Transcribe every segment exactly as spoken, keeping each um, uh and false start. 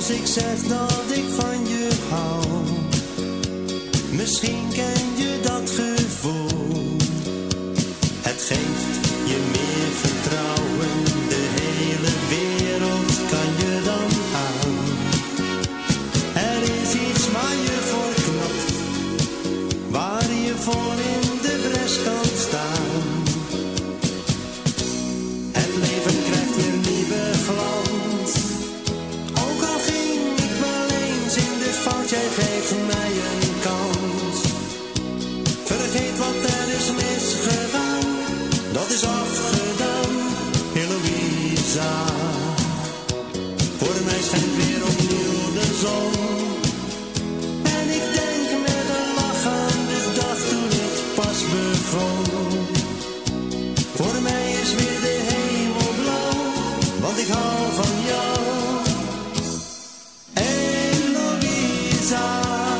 als ik zeg dat ik van je hou. Misschien ken je dat gevoel. Het geeft je meer vertrouwen. De hele wereld kan je dan aan. Er is iets waar je voor knapt, waar je voor in de bres kan staan. Het leven krijgt weer nieuwe glans. Ook al ging ik wel eens in de fout, jij geeft mij een kans. Vergeet wat er is misgegaan, dat is afgedaan, Eloïsa. Voor mij schijnt weer opnieuw de zon. En ik denk met een lach aan de dag toen het pas begon. Voor mij is weer de hemel blauw, want ik hou van jou, Eloïsa.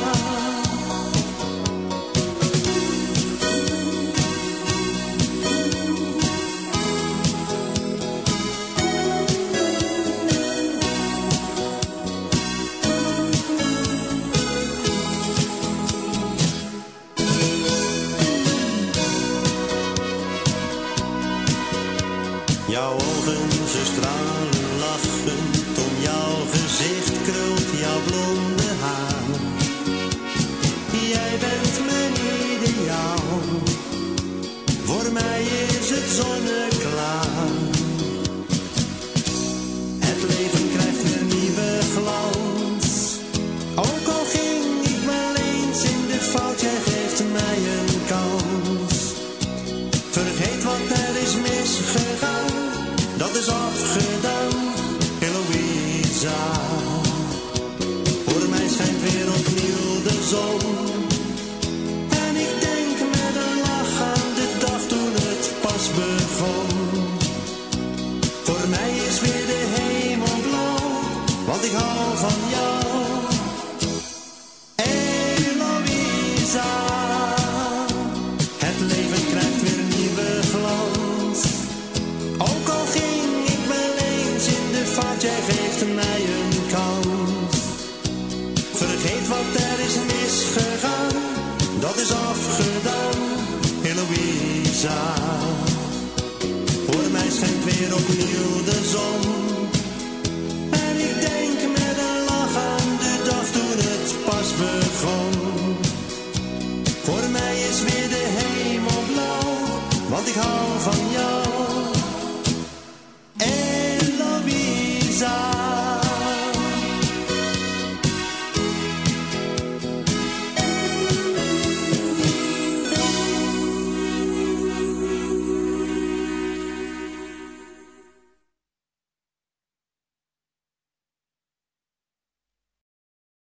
Jouw ogen, ze stralen lachend, om jouw gezicht krult jouw blonde haar. Jij bent mijn ideaal, voor mij is het zonneklaar. Het leven krijgt weer nieuwe glans. Ook al ging ik wel eens in de fout, jij geeft mij een kans. Vergeet wat er is misgegaan, dat is afgedaan, Eloïsa. Voor mij schijnt weer opnieuw de zon. En ik denk met een lach aan de dag toen het pas begon. Voor mij is weer de hemel blauw, want ik hou van jou, Eloïsa. Het leven krijgt weer nieuwe glans. Ook al ging ik wel eens in de fout, jij geeft mij een kans. Vergeet wat er is misgegaan, dat is afgedaan, Eloïsa. Voor mij schijnt weer opnieuw de zon. En ik denk met een lach aan de dag toen het pas begon. Voor mij is weer de hemel blauw, want ik hou van jou,